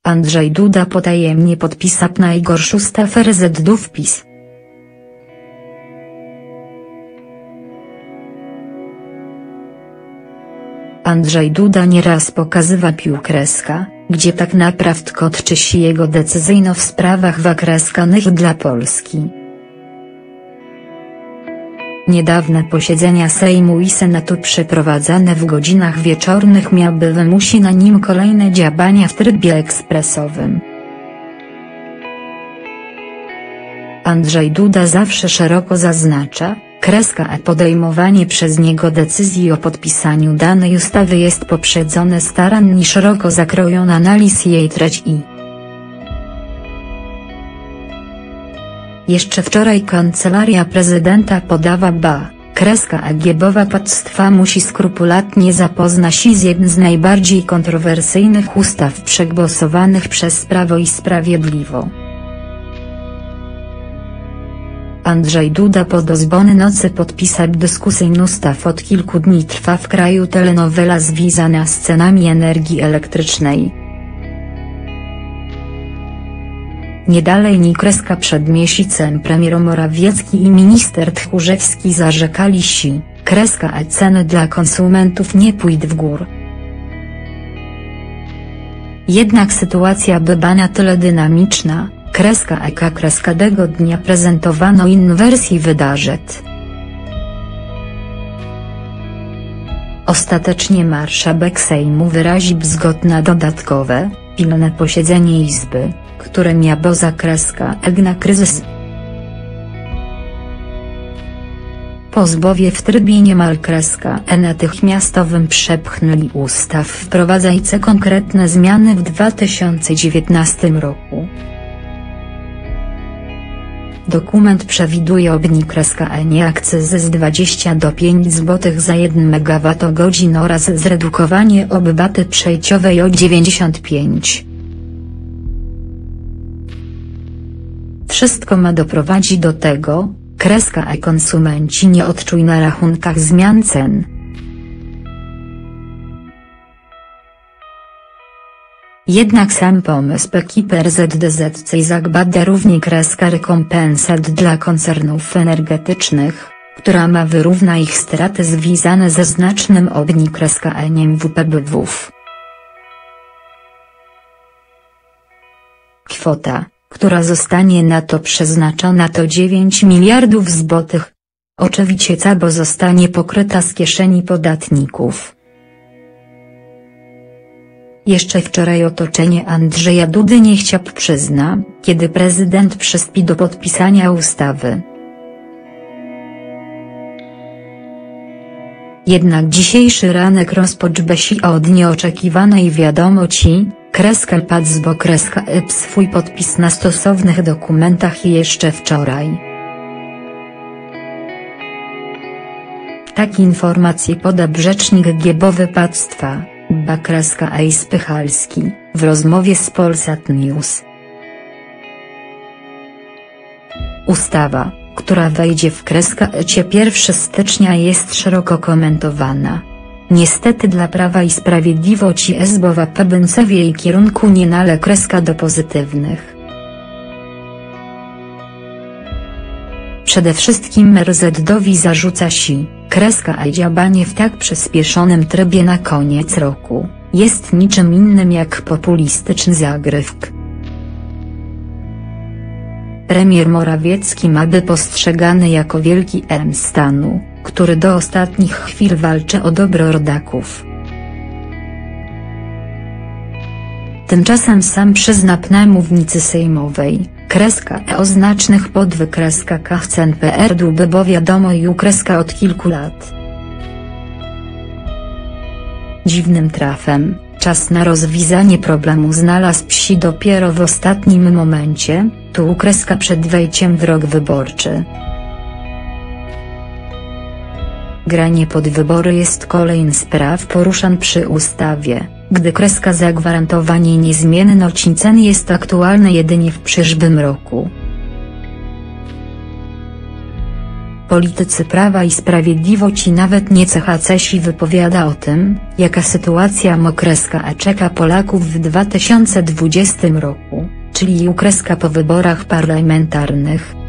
Andrzej Duda potajemnie podpisał najgorszy ustaw RZD-ów PiS. Andrzej Duda nieraz pokazywał piłkreska, gdzie tak naprawdę kotczy się jego decyzyjno w sprawach zakreskanych dla Polski. Niedawne posiedzenia Sejmu i Senatu przeprowadzane w godzinach wieczornych miały wymusić na nim kolejne działania w trybie ekspresowym. Andrzej Duda zawsze szeroko zaznacza, podejmowanie przez niego decyzji o podpisaniu danej ustawy jest poprzedzone starannie szeroko zakrojoną analiz jej treści. Jeszcze wczoraj Kancelaria Prezydenta podała, Giebowa państwa musi skrupulatnie zapoznać się z jednym z najbardziej kontrowersyjnych ustaw przegłosowanych przez Prawo i Sprawiedliwość. Andrzej Duda po dozwolnej nocy podpisał dyskusyjny ustaw. Od kilku dni trwa w kraju telenowela związana z cenami energii elektrycznej. Nie dalej ni przed miesiącem premier Morawiecki i minister Tchórzewski zarzekali się, a ceny dla konsumentów nie pójdą w górę. Jednak sytuacja bywa na tyle dynamiczna, każdego dnia prezentowano inną wersję wydarzeń. Ostatecznie marszałek Sejmu wyraził zgodę na dodatkowe, pilne posiedzenie Izby, które miało na kryzys. Posłowie w trybie niemal natychmiastowym przepchnęli ustaw wprowadzające konkretne zmiany w 2019 roku. Dokument przewiduje obniżenie akcyzy z 20 do 5 zł za 1 MWh oraz zredukowanie opłaty przejściowej o 95. Wszystko ma doprowadzić do tego, konsumenci nie odczują na rachunkach zmian cen. Jednak sam pomysł ekipy RZDZ zakłada również rekompensat dla koncernów energetycznych, która ma wyrównać ich straty związane ze znacznym obniżeniem WPBW-ów. Kwota, która zostanie na to przeznaczona to 9 miliardów złotych. Oczywiście cała zostanie pokryta z kieszeni podatników. Jeszcze wczoraj otoczenie Andrzeja Dudy nie chciał przyznać, kiedy prezydent przystąpił do podpisania ustawy. Jednak dzisiejszy ranek rozpoczął się od nieoczekiwanej wiadomości, padł swój podpis na stosownych dokumentach jeszcze wczoraj. Takie informacje podał rzecznik Giebowy państwa, Spychalski, w rozmowie z Polsat News. Ustawa, która wejdzie w 1 stycznia jest szeroko komentowana. Niestety dla Prawa i Sprawiedliwości SBOWA w jej kierunku nie nale do pozytywnych. Przede wszystkim RZD-owi zarzuca się, działanie w tak przyspieszonym trybie na koniec roku, jest niczym innym jak populistyczny zagrywk. Premier Morawiecki ma być postrzegany jako wielki M stanu, który do ostatnich chwil walczy o dobro rodaków. Tymczasem sam przyzna na mównicy sejmowej, o znacznych podwykresach cen PRD bo wiadomo i od kilku lat. Dziwnym trafem, czas na rozwiązanie problemu znalazł się dopiero w ostatnim momencie, przed wejściem w rok wyborczy. Granie pod wybory jest kolejny spraw poruszany przy ustawie, gdy zagwarantowanie niezmienności cen jest aktualne jedynie w przyszłym roku. politycy Prawa i Sprawiedliwości nawet nie CHCsi wypowiada o tym, jaka sytuacja mokreska czeka Polaków w 2020 roku, czyli ukreska po wyborach parlamentarnych.